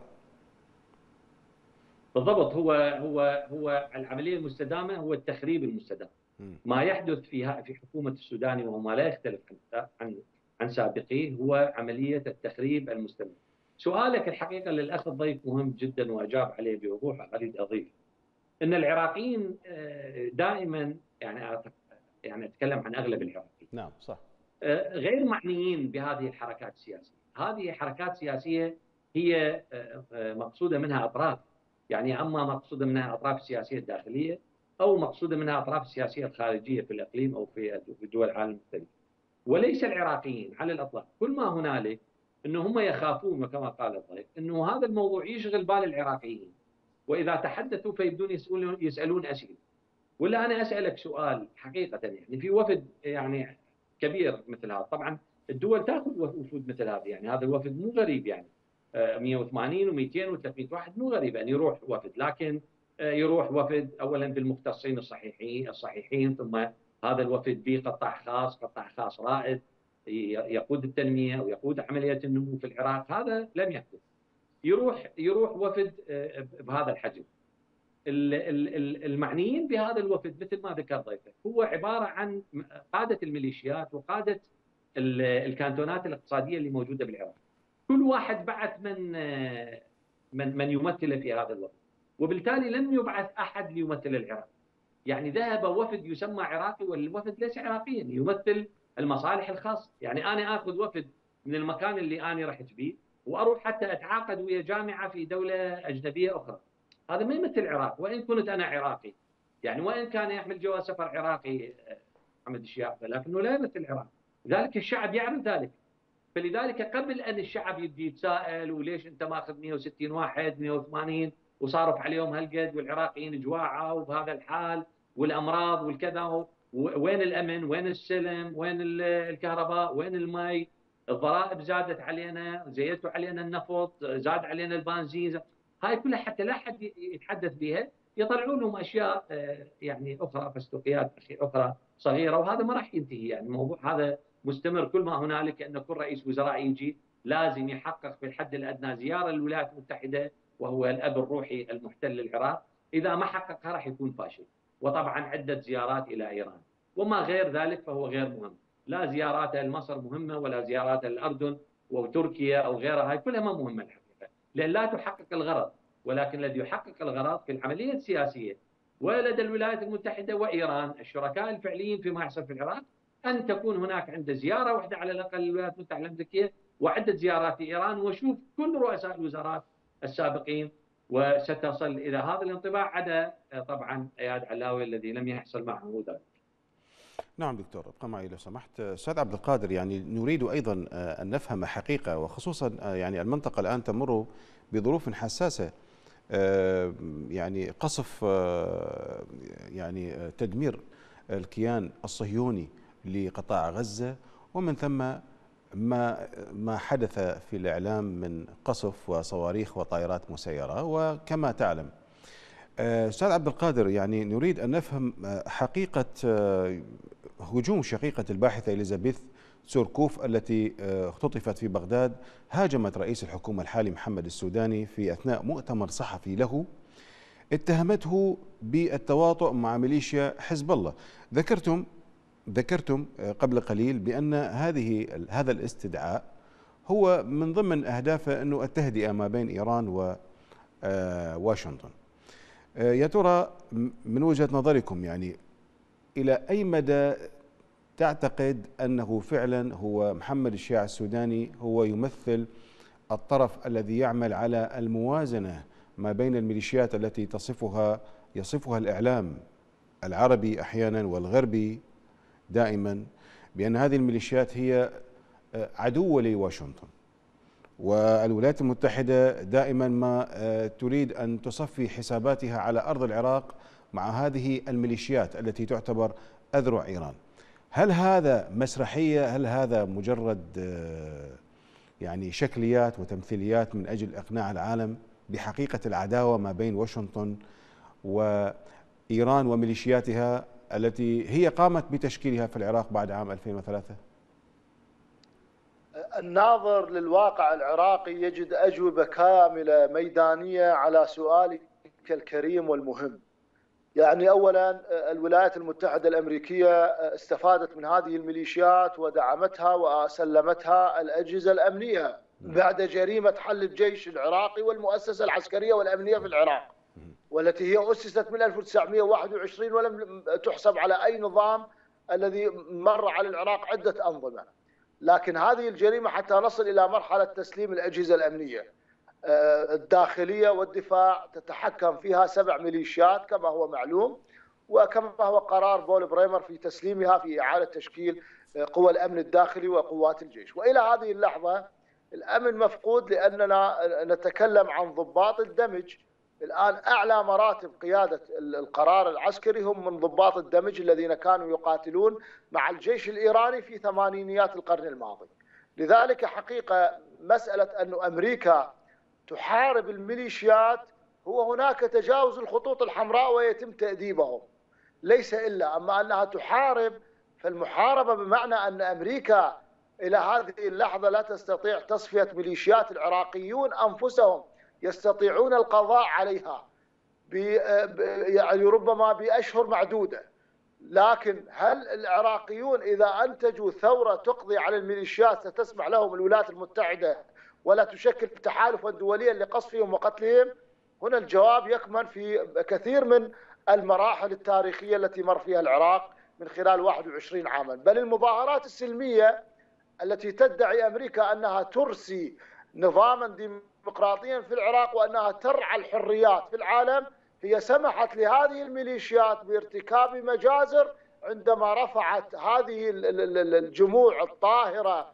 بالضبط. هو هو هو العملية المستدامة هو التخريب المستدام. م. ما يحدث فيها في حكومة السوداني وهو ما لا يختلف عن عن عن سابقيه هو عملية التخريب المستمر. سؤالك الحقيقة للأخ الضيف مهم جدا وأجاب عليه بوضوح. أريد أضيف أن العراقيين دائما يعني يعني أتكلم عن أغلب العراقيين. نعم صح. غير معنيين بهذه الحركات السياسية. هذه حركات سياسية هي مقصودة منها أطراف، يعني أما مقصودة منها أطراف السياسية الداخلية أو مقصودة منها أطراف السياسية الخارجية في الإقليم أو في دول العالم المختلفة، وليس العراقيين على الأطلاق. كل ما هنالك أنه هم يخافون كما قال الضيف أنه هذا الموضوع يشغل بال العراقيين، وإذا تحدثوا فيبدون يسألون, يسألون أسئلة. ولا أنا أسألك سؤال حقيقة، يعني في وفد يعني كبير مثل هذا، طبعا الدول تاخذ وفود مثل هذه، يعني هذا الوفد مو غريب، يعني مئة وثمانين ومئتين وثلاثمئة واحد مو غريب أن يروح وفد، لكن يروح وفد أولا بالمختصين الصحيحين الصحيحين ثم هذا الوفد به قطاع خاص، قطاع خاص رائد يقود التنمية أو يقود عملية النمو في العراق. هذا لم يحدث. يروح يروح وفد بهذا الحجم. المعنيين بهذا الوفد مثل ما ذكر ضيفك هو عبارة عن قادة الميليشيات وقادة الكانتونات الاقتصادية اللي موجودة بالعراق. كل واحد بعث من من من يمثل في هذا الوفد، وبالتالي لم يبعث أحد ليمثل العراق. يعني ذهب وفد يسمى عراقي والوفد ليس عراقيا، يمثل المصالح الخاصة. يعني أنا آخذ وفد من المكان اللي أنا رحت به وأروح حتى أتعاقد ويا جامعة في دولة أجنبية أخرى، هذا ما يمثل العراق وإن كنت أنا عراقي، يعني وإن كان يحمل جواز سفر عراقي محمد الشياع، لكنه لا يمثل العراق. لذلك الشعب يعرف ذلك. فلذلك قبل أن الشعب يبدي يتساءل وليش أنت ماخذ مئة وستين واحد مئة وثمانين وصارف عليهم هالقد والعراقيين جواعه وبهذا الحال والامراض والكذا، وين الامن؟ وين السلم؟ وين الكهرباء؟ وين المي؟ الضرائب زادت علينا، زيدتوا علينا النفط، زاد علينا البنزين. هاي كلها حتى لا حد يتحدث بها يطلعون لهم اشياء يعني اخرى، فستقيات اخرى صغيره، وهذا ما راح ينتهي. يعني الموضوع هذا مستمر. كل ما هنالك ان كل رئيس وزراء يجي لازم يحقق في الحد الادنى زياره للولايات المتحده، وهو الاب الروحي المحتل للعراق. اذا ما حققها راح يكون فاشل. وطبعا عده زيارات الى ايران، وما غير ذلك فهو غير مهم. لا زياراته لمصر مهمه، ولا زياراته للاردن وتركيا او غيرها، هاي كلها ما مهمه الحقيقه، لان لا تحقق الغرض. ولكن الذي يحقق الغرض في العمليه السياسيه ولدى الولايات المتحده وايران الشركاء الفعليين فيما يحصل في العراق، ان تكون هناك عند زياره واحده على الاقل للولايات المتحده الامريكيه، وعده زيارات في ايران، وشوف كل رؤساء الوزارات السابقين، وستصل الى هذا الانطباع، عدا طبعا اياد علاوي الذي لم يحصل معه ذلك. نعم دكتور، ابقى معي لو سمحت. استاذ عبد القادر، يعني نريد ايضا ان نفهم حقيقه، وخصوصا يعني المنطقه الان تمر بظروف حساسه، يعني قصف، يعني تدمير الكيان الصهيوني لقطاع غزه، ومن ثم ما ما حدث في الاعلام من قصف وصواريخ وطائرات مسيره. وكما تعلم استاذ عبد القادر، يعني نريد ان نفهم حقيقه هجوم شقيقه الباحثه إليزابيث سوركوف التي اختطفت في بغداد. هاجمت رئيس الحكومه الحالي محمد السوداني في اثناء مؤتمر صحفي له، اتهمته بالتواطؤ مع ميليشيا حزب الله. ذكرتم ذكرتم قبل قليل بأن هذه هذا الاستدعاء هو من ضمن أهدافه أنه التهدئة ما بين إيران وواشنطن. يا ترى من وجهة نظركم، يعني إلى أي مدى تعتقد أنه فعلا هو محمد الشيع السوداني هو يمثل الطرف الذي يعمل على الموازنة ما بين الميليشيات التي تصفها يصفها الإعلام العربي أحيانا والغربي دائما بأن هذه الميليشيات هي عدوة لواشنطن، والولايات المتحدة دائما ما تريد أن تصفي حساباتها على أرض العراق مع هذه الميليشيات التي تعتبر أذرع إيران؟ هل هذا مسرحية؟ هل هذا مجرد يعني شكليات وتمثيليات من أجل إقناع العالم بحقيقة العداوة ما بين واشنطن وإيران وميليشياتها التي هي قامت بتشكيلها في العراق بعد عام ألفين وثلاثة؟ الناظر للواقع العراقي يجد أجوبة كاملة ميدانية على سؤالك الكريم والمهم. يعني أولا الولايات المتحدة الأمريكية استفادت من هذه الميليشيات ودعمتها وسلمتها الأجهزة الأمنية بعد جريمة حل الجيش العراقي والمؤسسة العسكرية والأمنية في العراق، والتي هي أسست من ألف وتسعمئة وواحد وعشرين ولم تحسب على أي نظام الذي مر على العراق عدة أنظمة. لكن هذه الجريمة حتى نصل إلى مرحلة تسليم الأجهزة الأمنية الداخلية والدفاع تتحكم فيها سبع ميليشيات كما هو معلوم، وكما هو قرار بول بريمر في تسليمها في إعادة تشكيل قوى الأمن الداخلي وقوات الجيش. وإلى هذه اللحظة الأمن مفقود، لأننا نتكلم عن ضباط الدمج. الآن أعلى مراتب قيادة القرار العسكري هم من ضباط الدمج الذين كانوا يقاتلون مع الجيش الإيراني في ثمانينيات القرن الماضي. لذلك حقيقة مسألة أن أمريكا تحارب الميليشيات هو هناك تجاوز الخطوط الحمراء ويتم تأديبهم، ليس إلا. أما أنها تحارب، فالمحاربة بمعنى أن أمريكا إلى هذه اللحظة لا تستطيع تصفية ميليشيات. العراقيون أنفسهم يستطيعون القضاء عليها يعني ربما بأشهر معدودة، لكن هل العراقيون إذا أنتجوا ثورة تقضي على الميليشيات ستسمح لهم الولايات المتحدة ولا تشكل تحالفا دوليا لقصفهم وقتلهم؟ هنا الجواب يكمن في كثير من المراحل التاريخية التي مر فيها العراق من خلال واحد وعشرين عاما. بل المظاهرات السلمية التي تدعي أمريكا أنها ترسي نظاما ديمقراطيا في العراق وأنها ترعى الحريات في العالم، هي سمحت لهذه الميليشيات بارتكاب مجازر عندما رفعت هذه الجموع الطاهرة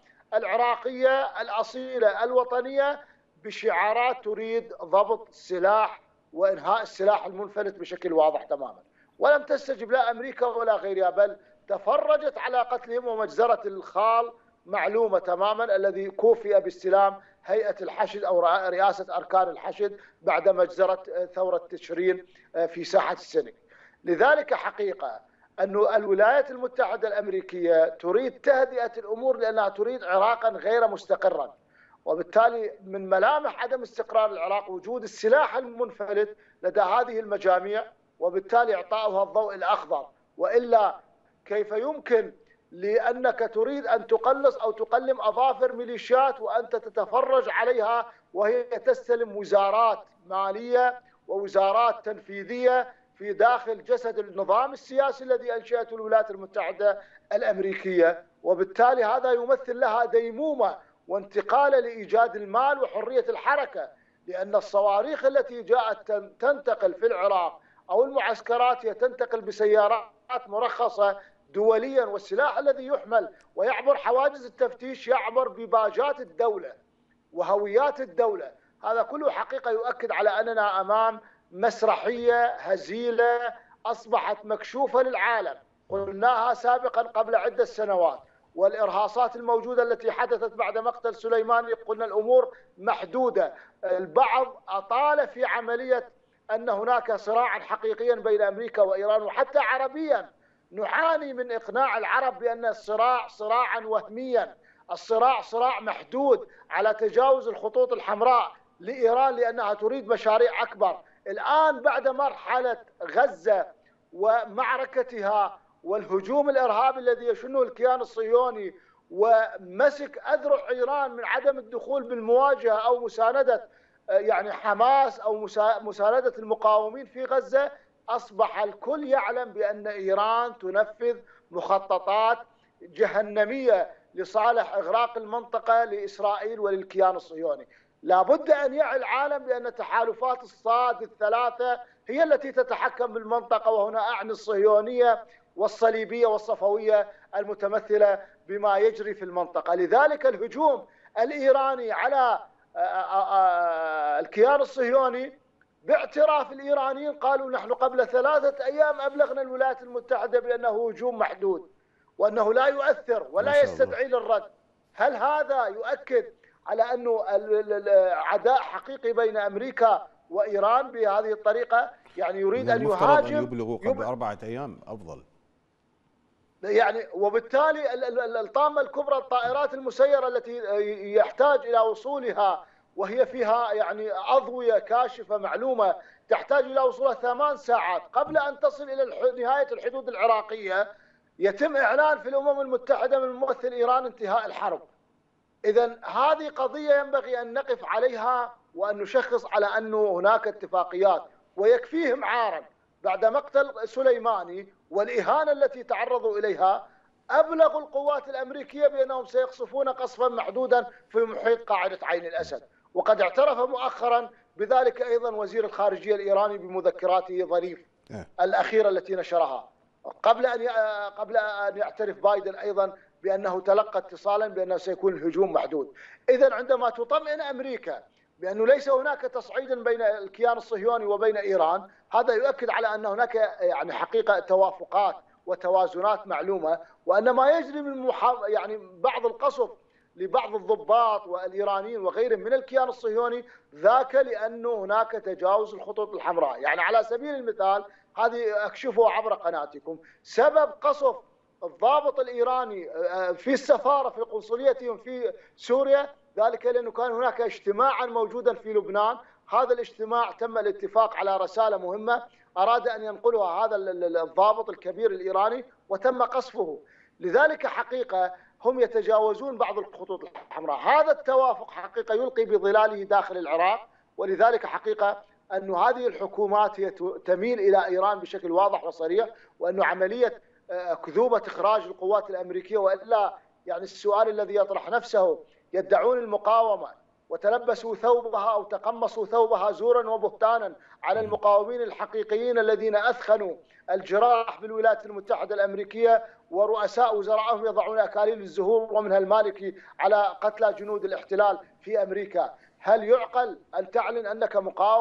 العراقية الأصيلة الوطنية بشعارات تريد ضبط سلاح وإنهاء السلاح المنفلت بشكل واضح تماما. ولم تستجب لا أمريكا ولا غيرها، بل تفرجت على قتلهم، ومجزرة الخال معلومة تماما الذي كوفئ باستلام هيئة الحشد أو رئاسة أركان الحشد بعد مجزرة ثورة تشرين في ساحة السنك. لذلك حقيقة أن الولايات المتحدة الأمريكية تريد تهدئة الأمور لأنها تريد عراقا غير مستقرا، وبالتالي من ملامح عدم استقرار العراق وجود السلاح المنفلت لدى هذه المجاميع، وبالتالي إعطاؤها الضوء الأخضر. وإلا كيف يمكن لأنك تريد أن تقلص أو تقلم أظافر ميليشيات وأنت تتفرج عليها وهي تستلم وزارات مالية ووزارات تنفيذية في داخل جسد النظام السياسي الذي أنشأته الولايات المتحدة الأمريكية، وبالتالي هذا يمثل لها ديمومة وانتقال لإيجاد المال وحرية الحركة، لأن الصواريخ التي جاءت تنتقل في العراق أو المعسكرات هي تنتقل بسيارات مرخصة دوليا، والسلاح الذي يحمل ويعبر حواجز التفتيش يعبر بباجات الدولة وهويات الدولة. هذا كله حقيقة يؤكد على أننا أمام مسرحية هزيلة أصبحت مكشوفة للعالم، قلناها سابقا قبل عدة سنوات. والإرهاصات الموجودة التي حدثت بعد مقتل سليماني قلنا الأمور محدودة. البعض أطال في عملية أن هناك صراعا حقيقيا بين أمريكا وإيران، وحتى عربيا نعاني من إقناع العرب بأن الصراع صراعا وهميا، الصراع صراع محدود على تجاوز الخطوط الحمراء لإيران لأنها تريد مشاريع أكبر. الآن بعد مرحلة غزة ومعركتها والهجوم الإرهابي الذي يشنه الكيان الصهيوني ومسك أذرع إيران من عدم الدخول بالمواجهة أو مساندة يعني حماس أو مساندة المقاومين في غزة، أصبح الكل يعلم بأن إيران تنفذ مخططات جهنمية لصالح إغراق المنطقة لإسرائيل وللكيان الصهيوني. لابد أن يعي العالم بأن تحالفات الصاد الثلاثة هي التي تتحكم بالمنطقة، وهنا أعني الصهيونية والصليبية والصفوية المتمثلة بما يجري في المنطقة. لذلك الهجوم الإيراني على الكيان الصهيوني باعتراف الإيرانيين، قالوا نحن قبل ثلاثة أيام أبلغنا الولايات المتحدة بأنه هجوم محدود وأنه لا يؤثر ولا يستدعي للرد. هل هذا يؤكد على أنه عداء حقيقي بين أمريكا وإيران بهذه الطريقة؟ يعني يريد أن يهاجم أن يبلغوا قبل يب... أربعة أيام أفضل يعني. وبالتالي الطامة الكبرى الطائرات المسيرة التي يحتاج إلى وصولها وهي فيها يعني أضوية كاشفة معلومة تحتاج إلى وصولها ثمان ساعات قبل أن تصل إلى نهاية الحدود العراقية، يتم إعلان في الأمم المتحدة من ممثل إيران انتهاء الحرب. إذن هذه قضية ينبغي أن نقف عليها وأن نشخص على أنه هناك اتفاقيات، ويكفيهم عارا بعد مقتل سليماني والإهانة التي تعرضوا إليها أبلغوا القوات الأمريكية بأنهم سيقصفون قصفا محدودا في محيط قاعدة عين الأسد. وقد اعترف مؤخرا بذلك أيضا وزير الخارجية الإيراني بمذكراته ظريف الأخيرة التي نشرها، قبل أن قبل أن يعترف بايدن أيضا بأنه تلقى اتصالا بأنه سيكون الهجوم محدود. إذن عندما تطمئن أمريكا بأنه ليس هناك تصعيد بين الكيان الصهيوني وبين إيران، هذا يؤكد على أن هناك يعني حقيقة توافقات وتوازنات معلومة، وأن ما يجري من محا... يعني بعض القصف لبعض الضباط والإيرانيين وغيرهم من الكيان الصهيوني ذاك لأنه هناك تجاوز الخطوط الحمراء. يعني على سبيل المثال هذه أكشفها عبر قناتكم، سبب قصف الضابط الإيراني في السفارة في قنصليتهم في سوريا ذلك لأنه كان هناك اجتماعا موجودا في لبنان. هذا الاجتماع تم الاتفاق على رسالة مهمة أراد أن ينقلها هذا الضابط الكبير الإيراني وتم قصفه. لذلك حقيقة هم يتجاوزون بعض الخطوط الحمراء. هذا التوافق حقيقة يلقي بظلاله داخل العراق، ولذلك حقيقة أن هذه الحكومات هي تميل إلى إيران بشكل واضح وصريح، وأن عملية كذوبة إخراج القوات الأمريكية، وإلا يعني السؤال الذي يطرح نفسه يدعون المقاومة وتلبسوا ثوبها أو تقمصوا ثوبها زورا وبهتانا على المقاومين الحقيقيين الذين أثخنوا الجراح بالولايات المتحدة الأمريكية، ورؤساء وزرائهم يضعون أكاليل الزهور ومنها المالكي على قتلى جنود الاحتلال في أمريكا. هل يعقل أن تعلن أنك مقاومة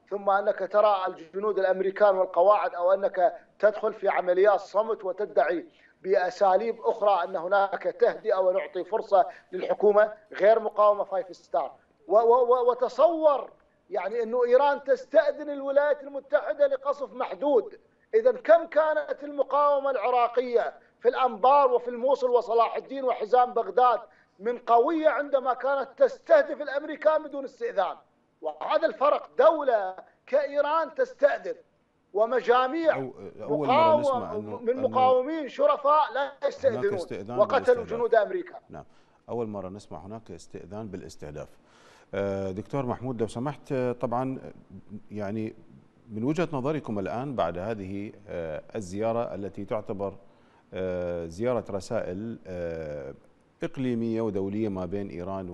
ثم أنك ترى الجنود الأمريكان والقواعد، أو أنك تدخل في عمليات صمت وتدعي بأساليب أخرى أن هناك تهدئة ونعطي فرصة للحكومة غير مقاومة فايف ستار. وتصور يعني أنه إيران تستأذن الولايات المتحدة لقصف محدود. إذا كم كانت المقاومة العراقية في الأنبار وفي الموصل وصلاح الدين وحزام بغداد من قوية عندما كانت تستهدف الأمريكان بدون استئذان. وهذا الفرق، دولة كإيران تستأذن ومجاميع أو أول مرة نسمع أنه من مقاومين شرفاء لا يستأذنون وقتلوا جنود أمريكا. نعم، أول مرة نسمع هناك استئذان بالاستهداف. دكتور محمود لو سمحت، طبعا يعني من وجهة نظركم الآن بعد هذه الزيارة التي تعتبر زيارة رسائل إقليمية ودولية ما بين إيران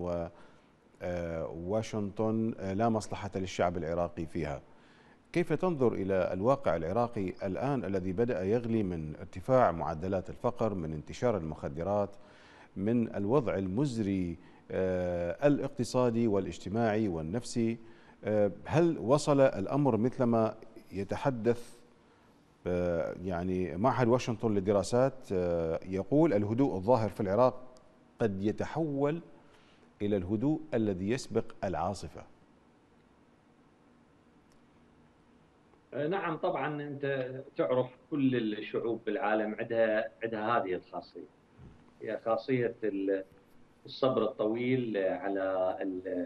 وواشنطن لا مصلحة للشعب العراقي فيها، كيف تنظر إلى الواقع العراقي الآن الذي بدأ يغلي من ارتفاع معدلات الفقر، من انتشار المخدرات، من الوضع المزري الاقتصادي والاجتماعي والنفسي؟ هل وصل الأمر مثلما يتحدث يعني معهد واشنطن للدراسات يقول الهدوء الظاهر في العراق قد يتحول إلى الهدوء الذي يسبق العاصفة؟ نعم طبعا، أنت تعرف كل الشعوب بالعالم عندها عندها هذه الخاصية، هي خاصية الصبر الطويل على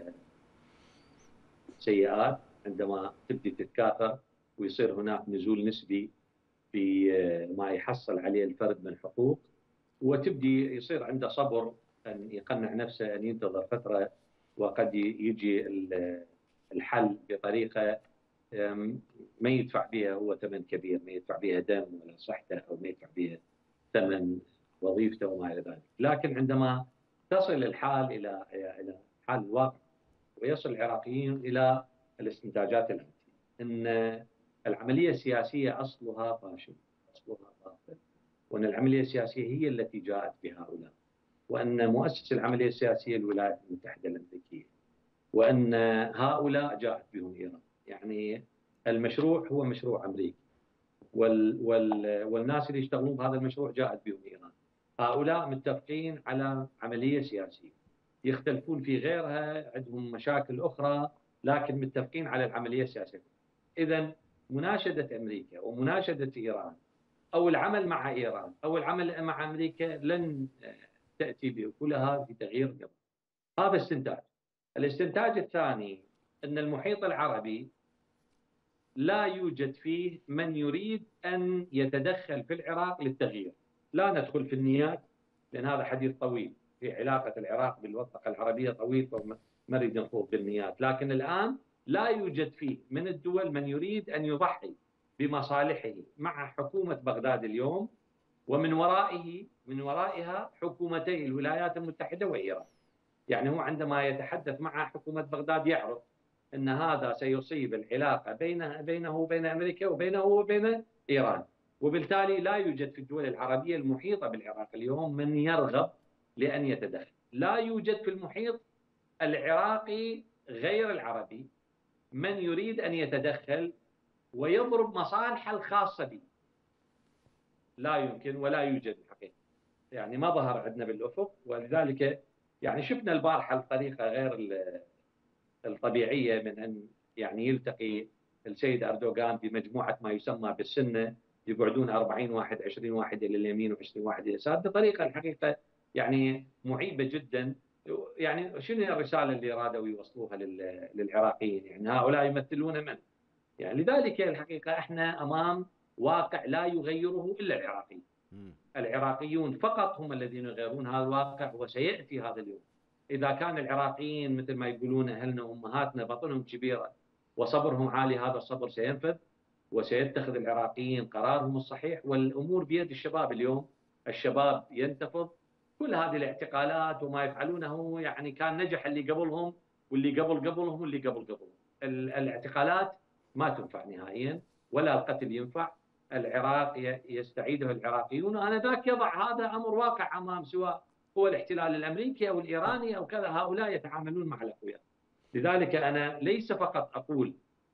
السيئات عندما تبدي تتكاثر ويصير هناك نزول نسبي في ما يحصل عليه الفرد من حقوق، وتبدي يصير عنده صبر أن يقنع نفسه أن ينتظر فترة وقد يجي الحل بطريقة ما يدفع بها هو ثمن كبير، ما يدفع بها دم ولا صحته، أو ما يدفع بها ثمن وظيفته وما إلى ذلك. لكن عندما تصل الحال إلى إلى حال الواقع ويصل العراقيين إلى الاستنتاجات الآتية، أن العملية السياسية أصلها فاشل، أصلها باطل، وأن العملية السياسية هي التي جاءت بهؤلاء، وأن مؤسس العملية السياسية الولايات المتحدة الأمريكية، وأن هؤلاء جاءت بهم إيران. يعني المشروع هو مشروع أمريكي، وال وال والناس اللي يشتغلون بهذا المشروع جاءت بهم إيران. هؤلاء متفقين على عملية سياسية، يختلفون في غيرها، عندهم مشاكل أخرى، لكن متفقين على العملية السياسية. إذن مناشدة أمريكا ومناشدة إيران أو العمل مع إيران أو العمل مع أمريكا لن تأتي بأكلها في تغيير النظام. هذا استنتاج. الاستنتاج الثاني أن المحيط العربي لا يوجد فيه من يريد أن يتدخل في العراق للتغيير. لا ندخل في النيات لأن هذا حديث طويل، في علاقة العراق بالمنطقة العربية طويل، فما نريد نخوض بالنيات. لكن الآن لا يوجد فيه من الدول من يريد أن يضحي بمصالحه مع حكومة بغداد اليوم، ومن ورائه من ورائها حكومتي الولايات المتحدة وإيران. يعني هو عندما يتحدث مع حكومة بغداد يعرف أن هذا سيصيب العلاقة بينه بينه وبين أمريكا وبينه وبين إيران، وبالتالي لا يوجد في الدول العربية المحيطة بالعراق اليوم من يرغب لأن يتدخل. لا يوجد في المحيط العراقي غير العربي من يريد أن يتدخل ويضرب مصالحه الخاصة به. لا يمكن ولا يوجد الحقيقة، يعني ما ظهر عندنا بالأفق. ولذلك يعني شفنا البارحة الطريقة غير الطبيعية من أن يعني يلتقي السيد أردوغان بمجموعة ما يسمى بالسنة، يقعدون أربعين واحد عشرين واحد إلى اليمين وعشرين واحد إلى اليسار بطريقة الحقيقة يعني معيبة جدا. يعني شنو الرسالة اللي رادوا يوصلوها للعراقيين؟ يعني هؤلاء يمثلون من؟ يعني لذلك الحقيقة احنا أمام واقع لا يغيره إلا العراقيين. العراقيون فقط هم الذين يغيرون هذا الواقع، وسيأتي هذا اليوم. إذا كان العراقيين مثل ما يقولون أهلنا وأمهاتنا بطنهم كبيرة وصبرهم عالي، هذا الصبر سينفذ وسيتخذ العراقيين قرارهم الصحيح، والأمور بيد الشباب اليوم. الشباب ينتفض. كل هذه الاعتقالات وما يفعلونه يعني كان نجح اللي قبلهم واللي قبل قبلهم واللي قبل قبلهم. الاعتقالات ما تنفع نهائيا، ولا القتل ينفع. العراق يستعيده العراقيون، آنذاك يضع هذا أمر واقع أمام سواء هو الاحتلال الأمريكي أو الإيراني أو كذا، هؤلاء يتعاملون مع الأقوياء. لذلك أنا ليس فقط أقول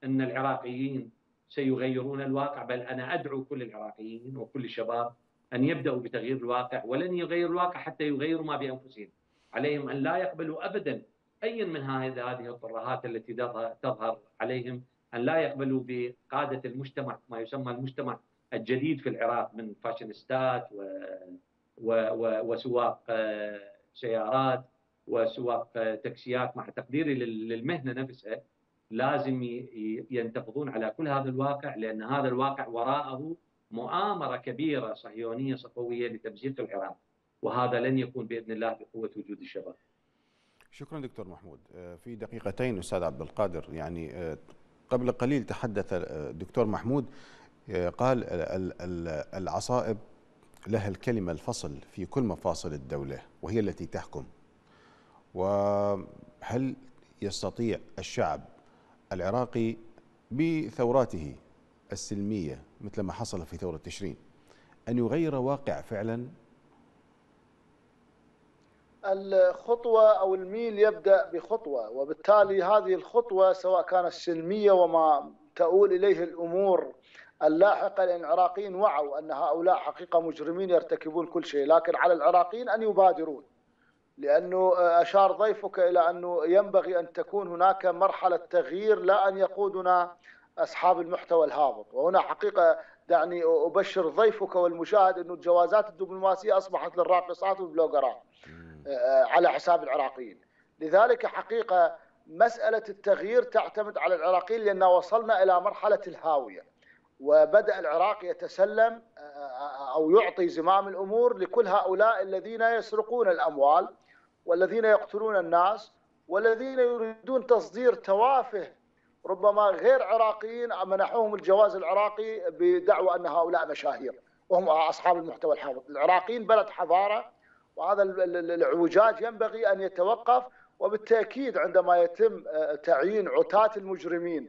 أن العراقيين سيغيرون الواقع، بل أنا أدعو كل العراقيين وكل الشباب أن يبدأوا بتغيير الواقع، ولن يغيروا الواقع حتى يغيروا ما بأنفسهم. عليهم أن لا يقبلوا أبدا أي من هذه الطرهات التي تظهر عليهم، أن لا يقبلوا بقادة المجتمع، ما يسمى المجتمع الجديد في العراق من فاشينيستات و... و... و... وسواق سيارات وسواق تاكسيات. مع تقديري للمهنة نفسها، لازم ينتفضون على كل هذا الواقع، لأن هذا الواقع وراءه مؤامرة كبيرة صهيونية صفوية لتمزيق العراق، وهذا لن يكون بإذن الله بقوة وجود الشباب. شكرا دكتور محمود. في دقيقتين أستاذ عبد القادر، يعني قبل قليل تحدث الدكتور محمود، قال العصائب لها الكلمة الفصل في كل مفاصل الدولة وهي التي تحكم. وهل يستطيع الشعب العراقي بثوراته السلمية مثل ما حصل في ثورة تشرين أن يغير واقع فعلا؟ الخطوة أو الميل يبدأ بخطوة، وبالتالي هذه الخطوة سواء كانت سلمية وما تؤول إليه الأمور اللاحقة، لأن العراقيين وعوا أن هؤلاء حقيقة مجرمين يرتكبون كل شيء، لكن على العراقيين أن يبادرون، لأنه أشار ضيفك إلى أنه ينبغي أن تكون هناك مرحلة تغيير، لا أن يقودنا أصحاب المحتوى الهابط. وهنا حقيقة دعني أبشر ضيفك والمشاهد أن الجوازات الدبلوماسية أصبحت للراقصات والبلوغرات على حساب العراقيين. لذلك حقيقة مسألة التغيير تعتمد على العراقيين، لأن وصلنا إلى مرحلة الهاوية، وبدأ العراق يتسلم أو يعطي زمام الأمور لكل هؤلاء الذين يسرقون الأموال والذين يقتلون الناس والذين يريدون تصدير توافه ربما غير عراقيين منحوهم الجواز العراقي بدعوى أن هؤلاء مشاهير وهم أصحاب المحتوى الهابط. العراقيين بلد حضارة، وهذا العوجاج ينبغي أن يتوقف. وبالتأكيد عندما يتم تعيين عتاة المجرمين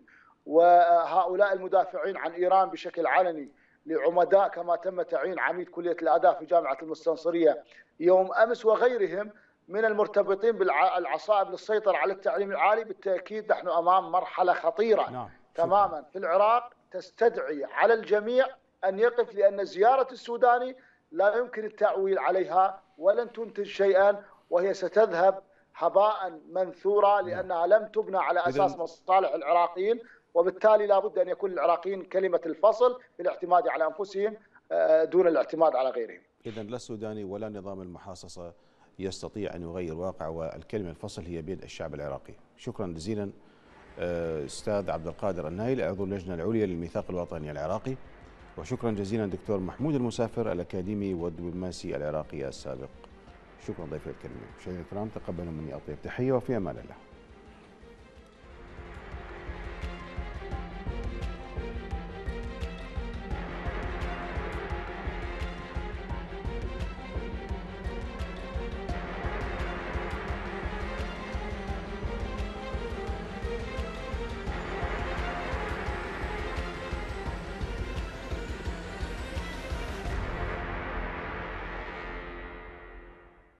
وهؤلاء المدافعين عن إيران بشكل علني لعمداء، كما تم تعيين عميد كلية الآداب في جامعة المستنصرية يوم أمس وغيرهم من المرتبطين بالعصائب للسيطرة على التعليم العالي، بالتأكيد نحن أمام مرحلة خطيرة نعم. تماما في العراق تستدعي على الجميع أن يقف، لأن زيارة السوداني لا يمكن التأويل عليها ولن تنتج شيئا، وهي ستذهب هباء منثورا لأنها لم تبنى على أساس مصالح العراقيين، وبالتالي لا بد أن يكون العراقيين كلمة الفصل بالاعتماد على أنفسهم دون الاعتماد على غيرهم. إذن لا السوداني ولا نظام المحاصصة يستطيع أن يغير واقع، والكلمة الفصل هي بيد الشعب العراقي. شكرا جزيلا أستاذ عبد القادر النايل، عضو اللجنة العليا للميثاق الوطني العراقي، وشكرا جزيلا دكتور محمود المسافر الأكاديمي والدبلوماسي العراقي السابق. شكرا ضيفي الكريم. مشاهدينا الكرام تقبلوا مني أطيب تحية وفي أمان الله.